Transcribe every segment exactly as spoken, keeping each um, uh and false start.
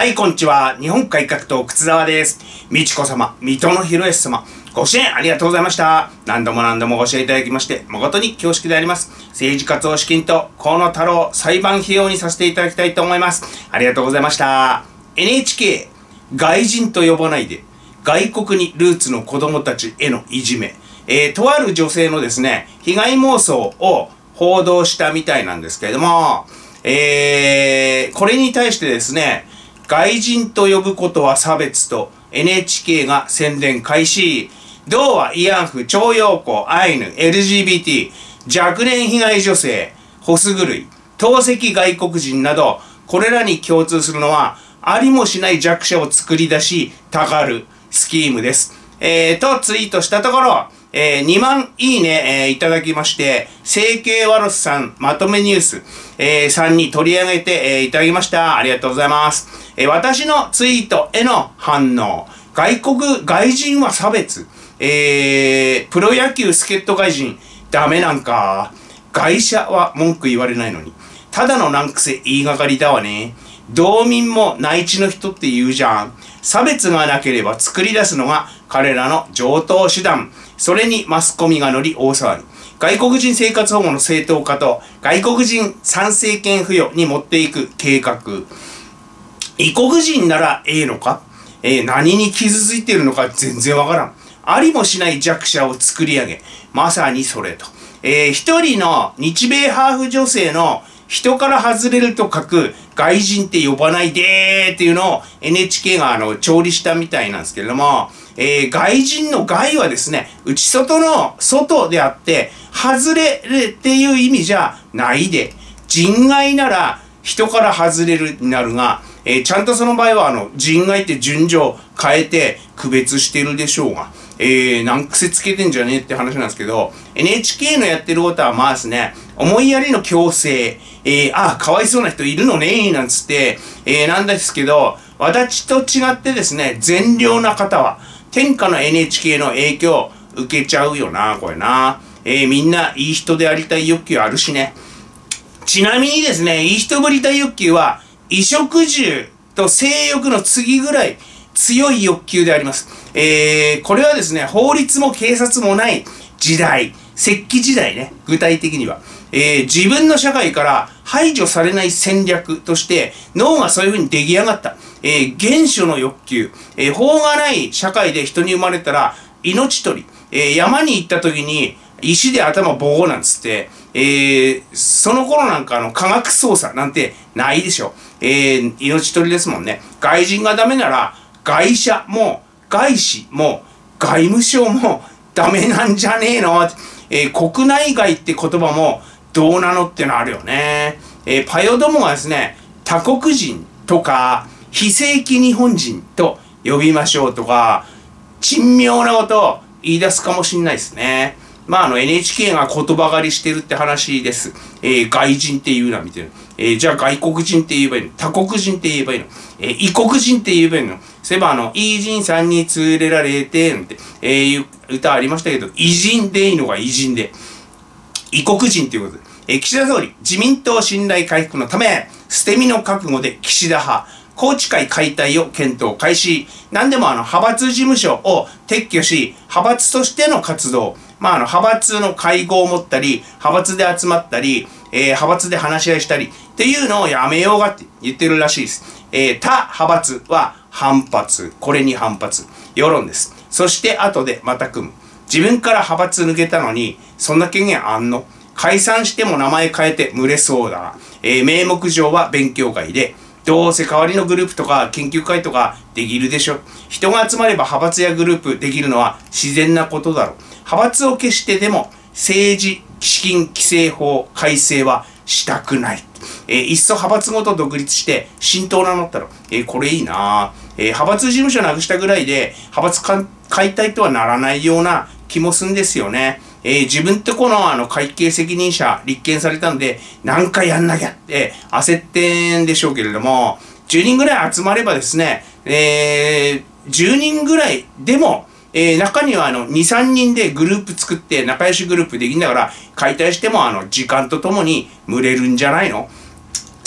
はい、こんにちは。日本改革党、靴沢です。美智子様、水戸の広康様、ご支援ありがとうございました。何度も何度もご支援いただきまして、誠に恐縮であります。政治活動資金と河野太郎裁判費用にさせていただきたいと思います。ありがとうございました。エヌエイチケー、外人と呼ばないで、外国にルーツの子供たちへのいじめ。えー、とある女性のですね、被害妄想を報道したみたいなんですけれども、えー、これに対してですね、外人と呼ぶことは差別と エヌエイチケー が宣伝開始。同は慰安婦、徴用工、アイヌ、エルジービーティー、若年被害女性、ホス狂い、透析外国人など、これらに共通するのは、ありもしない弱者を作り出し、たがるスキームです。えー、とツイートしたところ、えー、にまんいいね、えー、いただきまして、成形ワロスさん、まとめニュース、えー、さんに取り上げて、えー、いただきました。ありがとうございます。えー、私のツイートへの反応。外国、外人は差別。えー、プロ野球助っ人外人、ダメなんか。外車は文句言われないのに。ただの難癖言いがかりだわね。道民も内地の人って言うじゃん。差別がなければ作り出すのが彼らの常套手段。それにマスコミが乗り大騒ぎ。外国人生活保護の正当化と外国人参政権付与に持っていく計画。異国人ならええのか、えー、何に傷ついているのか全然わからん。ありもしない弱者を作り上げ、まさにそれと。えー、一人の日米ハーフ女性の人から外れると書く外人って呼ばないでーっていうのを エヌエイチケー があの調理したみたいなんですけれども、えー、外人の外はですね、内外の外であって、外れるっていう意味じゃないで、人外なら人から外れるになるが、えー、ちゃんとその場合はあの人外って順序を変えて区別してるでしょうが、えー、難癖つけてんじゃねえって話なんですけど、エヌエイチケー のやってることはまあですね、思いやりの強制、えー、ああ、かわいそうな人いるのねなんつって、えー、なんですけど、私と違ってですね、善良な方は、天下の エヌエイチケー の影響を受けちゃうよな、これな。えー、みんないい人でありたい欲求あるしね。ちなみにですね、いい人ぶりたい欲求は、衣食住と性欲の次ぐらい強い欲求であります。えー、これはですね、法律も警察もない時代、石器時代ね、具体的には。えー、自分の社会から排除されない戦略として、脳がそういうふうに出来上がった。えー、原初の欲求。えー、法がない社会で人に生まれたら、命取り。えー、山に行った時に、石で頭ボーなんつって、えー、その頃なんかあの科学捜査なんてないでしょ。えー、命取りですもんね。外人がダメなら、外車も、外資も、外務省もダメなんじゃねえの。えー、国内外って言葉もどうなのってのあるよね。えー、パヨどもがですね、他国人とか、非正規日本人と呼びましょうとか、珍妙なことを言い出すかもしんないですね。まあ、あの エヌエイチケー が言葉狩りしてるって話です。えー、外人って言うな、みたいな。えー、じゃあ外国人って言えばいいの？他国人って言えばいいの？えー、異国人って言えばいいの？そういえばあの、異人さんに連れられて、んって、えー、いう歌ありましたけど、異人でいいのが異人で。異国人っていうことで。えー、岸田総理、自民党信頼回復のため、捨て身の覚悟で岸田派。宏池会解体を検討開始。何でもあの、派閥事務所を撤去し、派閥としての活動。まあ、あの、派閥の会合を持ったり、派閥で集まったり、えー、派閥で話し合いしたり、っていうのをやめようがって言ってるらしいです。えー、他派閥は反発。これに反発。世論です。そして後でまた組む。自分から派閥抜けたのに、そんな権限あんの？解散しても名前変えて群れそうだな。えー、名目上は勉強会で、どうせ代わりのグループとか研究会とかできるでしょ。人が集まれば派閥やグループできるのは自然なことだろう。派閥を消してでも政治資金規正法改正はしたくない。えー、いっそ派閥ごと独立して新党名乗ったろ。えー、これいいなぁ、えー。派閥事務所なくしたぐらいで派閥解体とはならないような気もすんですよね。えー、自分とこのあの会計責任者立件されたんで何かやんなきゃって焦ってんでしょうけれども、じゅうにんぐらい集まればですね、えー、じゅうにんぐらいでも、えー、中にはあのに、さんにんでグループ作って仲良しグループできながら解体してもあの時間とともに群れるんじゃないの？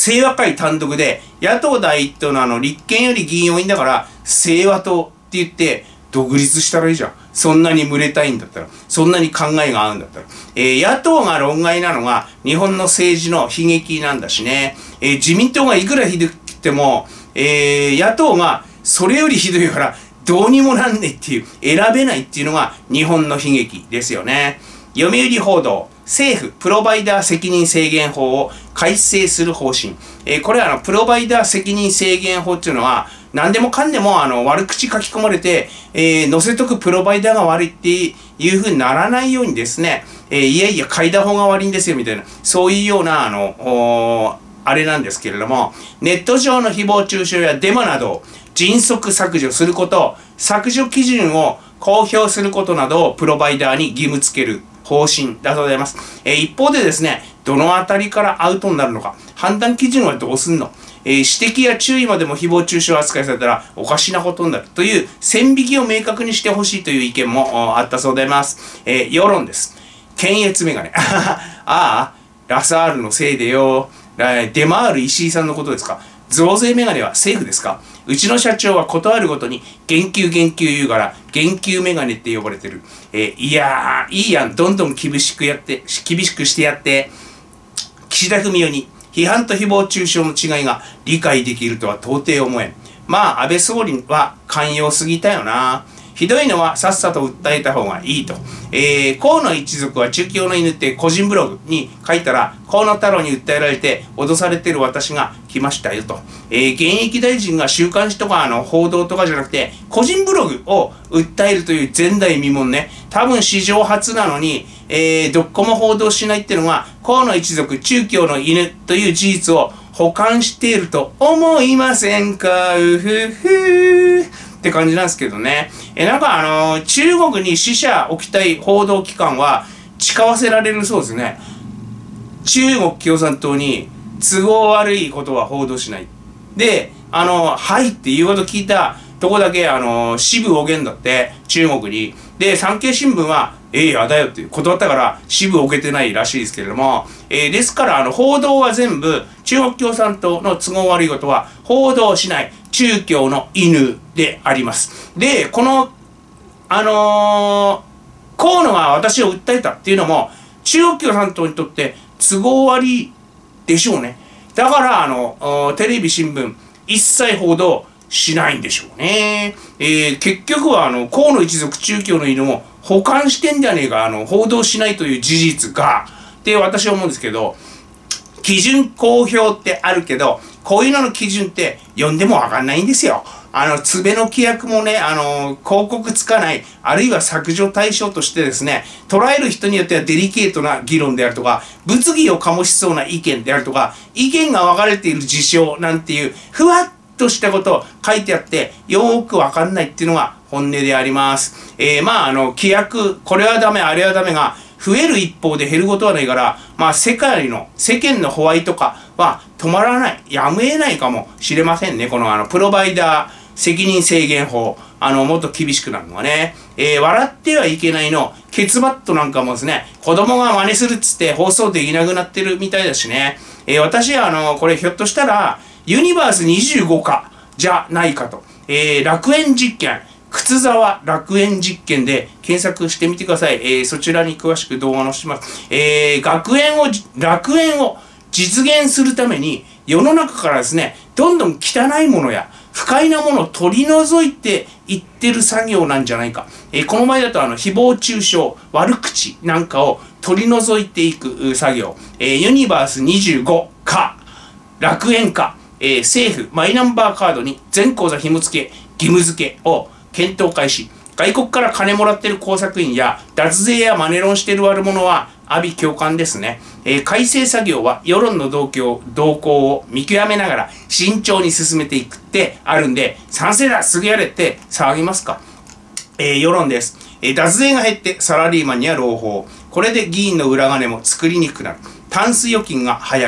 清和会単独で、野党第一党のあの、立憲より議員多いんだから、清和党って言って、独立したらいいじゃん。そんなに群れたいんだったら、そんなに考えが合うんだったら。えー、野党が論外なのが、日本の政治の悲劇なんだしね。えー、自民党がいくらひどくても、えー、野党がそれよりひどいから、どうにもなんねえっていう、選べないっていうのが日本の悲劇ですよね。読売報道。政府プロバイダー責任制限法を改正する方針。えー、これはあの、プロバイダー責任制限法っていうのは、何でもかんでもあの、悪口書き込まれて、えー、載せとくプロバイダーが悪いっていう風にならないようにですね、えー、いやいや、書いた方が悪いんですよ、みたいな、そういうような、あの、あれなんですけれども、ネット上の誹謗中傷やデマなどを迅速削除すること、削除基準を公表することなどをプロバイダーに義務付ける方針だとございます。えー、一方でですね、どのあたりからアウトになるのか、判断基準はどうすんの、えー、指摘や注意までも誹謗中傷扱いされたらおかしなことになるという線引きを明確にしてほしいという意見もあったそうであります。えー、世論です。検閲メガネ。ああ、ラサールのせいでよ。出回る石井さんのことですか。増税メガネは政府ですか。うちの社長は断るごとに言及言及言うから言及メガネって呼ばれてる。えー、いやー、いいやん。どんどん厳しくやって、厳しくしてやって、岸田文雄に批判と誹謗中傷の違いが理解できるとは到底思えん。まあ、安倍総理は寛容すぎたよな。ひどいのはさっさと訴えた方がいいと。えー、河野一族は中京の犬って個人ブログに書いたら、河野太郎に訴えられて脅されてる私が来ましたよと。えー、現役大臣が週刊誌とかあの報道とかじゃなくて、個人ブログを訴えるという前代未聞ね。多分史上初なのに、えー、どこも報道しないっていうのが、河野一族中京の犬という事実を補完していると思いませんか、うふふって感じなんですけどね。え、なんかあのー、中国に死者置きたい報道機関は誓わせられるそうですね。中国共産党に都合悪いことは報道しない。で、あのー、はいっていうこと聞いたとこだけ、あのー、支部を置けんだって、中国に。で、産経新聞は、ええやだよって断ったから支部を置けてないらしいですけれども、えー、ですから、あの、報道は全部、中国共産党の都合悪いことは報道しない。中共の犬であります。で、この、あのー、河野が私を訴えたっていうのも、中国共産党にとって都合悪いでしょうね。だから、あの、テレビ、新聞、一切報道しないんでしょうね。えー、結局は、あの、河野一族中共の犬も保管してんじゃねえか、あの、報道しないという事実が、って私は思うんですけど、基準公表ってあるけど、こういうのの基準って読んでもわかんないんですよ。あの、つべの規約もね、あの、広告つかない、あるいは削除対象としてですね、捉える人によってはデリケートな議論であるとか、物議を醸しそうな意見であるとか、意見が分かれている事象なんていう、ふわっとしたことを書いてあって、よーくわかんないっていうのが本音であります。えー、まあ、あの、規約、これはダメ、あれはダメが、増える一方で減ることはないから、まあ世界の、世間のホワイト化は止まらない、やむ得ないかもしれませんね。このあの、プロバイダー責任制限法、あの、もっと厳しくなるのはね。えー、笑ってはいけないの、ケツバットなんかもですね、子供が真似するっつって放送できなくなってるみたいだしね。えー、私はあの、これひょっとしたら、ユニバースにじゅうごかじゃないかと。えー、楽園実験。靴沢楽園実験で検索してみてください。えー、そちらに詳しく動画を載せます。えー、学園を、楽園を実現するために世の中からですね、どんどん汚いものや不快なものを取り除いていってる作業なんじゃないか。えー、この前だとあの、誹謗中傷、悪口なんかを取り除いていく作業。えー、ユニバースにじゅうごか、楽園か、えー、政府マイナンバーカードに全口座紐付け、義務付けを検討開始。外国から金もらってる工作員や脱税やマネロンしてる悪者は阿鼻共感ですね。えー、改正作業は世論の動向動向を見極めながら慎重に進めていくってあるんで、賛成だすぐやれって騒ぎますか。えー、世論です。えー、脱税が減ってサラリーマンには朗報。これで議員の裏金も作りにくくなる。タンス預金が流行る。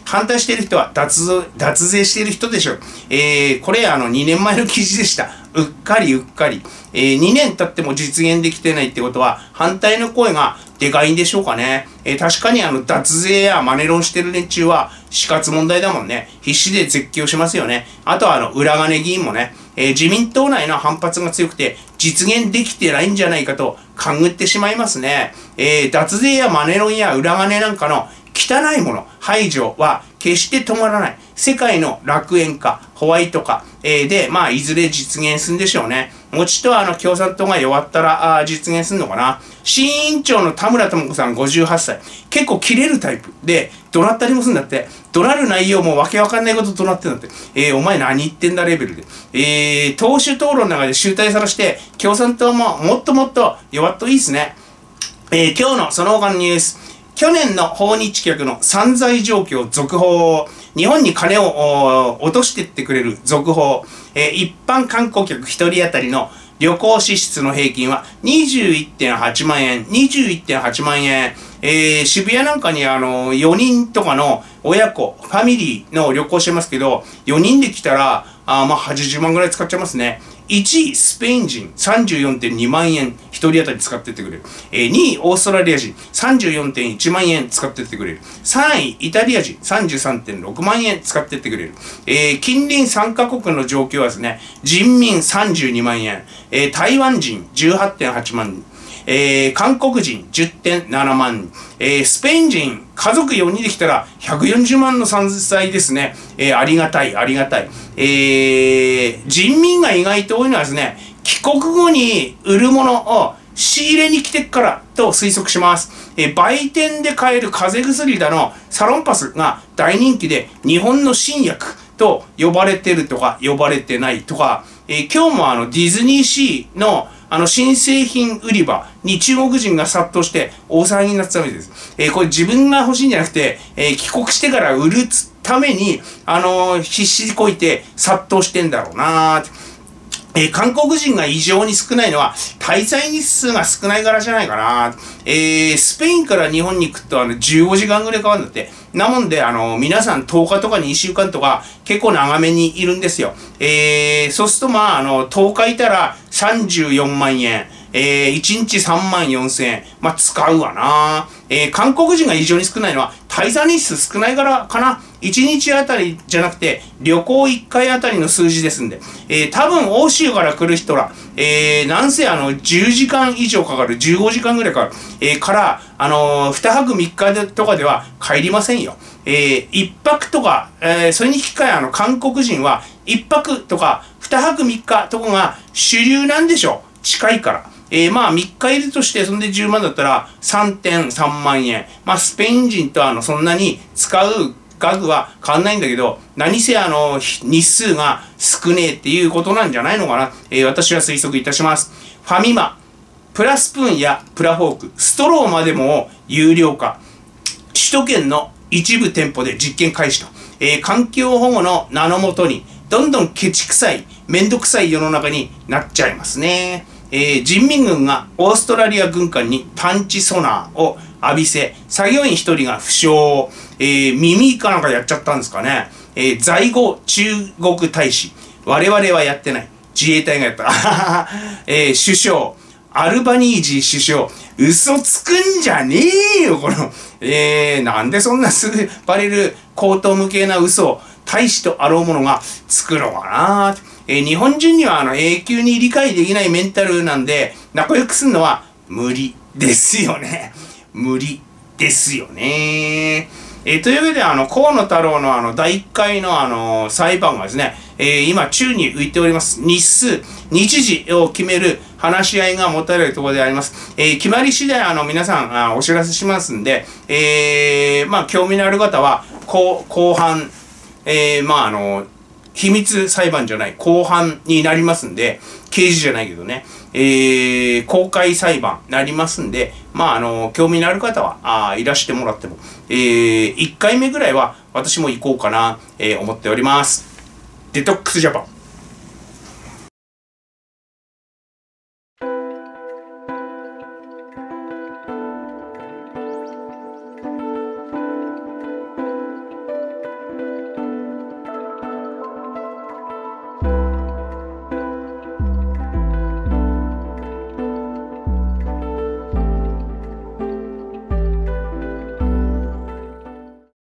反対している人は脱、脱税している人でしょう。えー、これあのにねんまえの記事でした。うっかりうっかり。えー、にねん経っても実現できてないってことは、反対の声がでかいんでしょうかね。えー、確かにあの脱税やマネロンしてる連中は死活問題だもんね。必死で絶叫しますよね。あとはあの裏金議員もね、えー、自民党内の反発が強くて実現できてないんじゃないかと勘ぐってしまいますね。えー、脱税やマネロンや裏金なんかの汚いもの、排除は決して止まらない。世界の楽園化、ホワイト化、えー、で、まあ、いずれ実現するんでしょうね。もちとあの、共産党が弱ったら、あ実現するのかな。新委員長の田村智子さんごじゅうはっさい。結構切れるタイプで、怒鳴ったりもするんだって。怒鳴る内容もわけわかんないこと怒鳴ってんだって。えー、お前何言ってんだレベルで。えー、党首討論の中で集大さらして、共産党ももっともっと弱っといいですね。えー、今日のその他のニュース。去年の訪日客の散財状況続報。日本に金を落としてってくれる続報。えー、一般観光客ひとり当たりの旅行支出の平均は にじゅういってんはちまんえん。にじゅういってんはちまんえん。えー、渋谷なんかにあの、よにんとかの親子、ファミリーの旅行してますけど、よにんで来たら、あまあ、はちじゅうまんぐらい使っちゃいますね。いちい、スペイン人、さんじゅうよんてんにまんえん、ひとり当たり使ってってくれる。えー、にい、オーストラリア人、さんじゅうよんてんいちまんえん使ってってくれる。さんい、イタリア人、さんじゅうさんてんろくまんえん使ってってくれる。えー、近隣さんカ国の状況はですね、人民さんじゅうにまんえん、えー、台湾人じゅうはちてんはちまん、えー、韓国人 じゅってんななまん、えー、スペイン人家族よにんできたらひゃくよんじゅうまんの散財ですね。えー、ありがたい、ありがたい。えー、人民が意外と多いのはですね、帰国後に売るものを仕入れに来てっからと推測します。えー、売店で買える風邪薬だのサロンパスが大人気で日本の新薬と呼ばれてるとか呼ばれてないとか、えー、今日もあのディズニーシーのあの新製品売り場に中国人が殺到して大騒ぎになってたわけです。えー、これ自分が欲しいんじゃなくて、えー、帰国してから売るために、あのー、必死こいて殺到してんだろうなーって。えー、韓国人が異常に少ないのは滞在日数が少ないからじゃないかな。えー、スペインから日本に行くとあのじゅうごじかんぐらいかかるんだって。なもんで、あの、皆さんとおかとかにしゅうかんとか結構長めにいるんですよ。えー、そうするとまあ、あの、とおかいたらさんじゅうよんまんえん。えー、いちにちさんまんよんせんえん。まあ、使うわな。えー、韓国人が異常に少ないのは、滞在日数少ないからかな。いちにちあたりじゃなくて、旅行いっかいあたりの数字ですんで。えー、多分、欧州から来る人ら、えー、なんせあの、じゅうじかん以上かかる、じゅうごじかんぐらいかかる。えー、から、あのー、にはくみっかとかでは帰りませんよ。えー、いっぱくとか、えー、それに引き換えあの、韓国人はいっぱくとか、にはくみっかとかが主流なんでしょう。近いから。えー、まあ、みっかいるとして、そんでじゅうまんだったら、さんてんさんまんえん。まあ、スペイン人とあの、そんなに使う額は変わんないんだけど、何せあの、日数が少ねえっていうことなんじゃないのかな。えー、私は推測いたします。ファミマ、プラスプーンやプラフォーク、ストローまでも有料化。首都圏の一部店舗で実験開始と。えー、環境保護の名のもとに、どんどんケチくさい、めんどくさい世の中になっちゃいますね。えー、人民軍がオーストラリア軍艦に探知ソナーを浴びせ、作業員一人が負傷、えー、耳かなんかやっちゃったんですかね。えー、在郷中国大使、我々はやってない。自衛隊がやった。えー、首相、アルバニージー首相、嘘つくんじゃねえよ、この。えー、なんでそんなすぐバレる口頭無形な嘘を大使とあろうものが作ろうかな。えー、日本人にはあの永久に理解できないメンタルなんで、仲良くするのは無理ですよね。無理ですよね。えー、というわけで、あの、河野太郎のあの、だいいっかいのあの、裁判がですね、えー、今、宙に浮いております。日数、日時を決める話し合いが持たれるところであります。えー、決まり次第、あの、皆さん、あお知らせしますんで、えー、まあ、興味のある方は、後、後半、えー、まあ、あの、秘密裁判じゃない、公判になりますんで、刑事じゃないけどね、えー、公開裁判になりますんで、まあ、あの、興味のある方は、あいらしてもらっても、えー、いっかいめぐらいは私も行こうかな、えー、思っております。デトックスジャパン。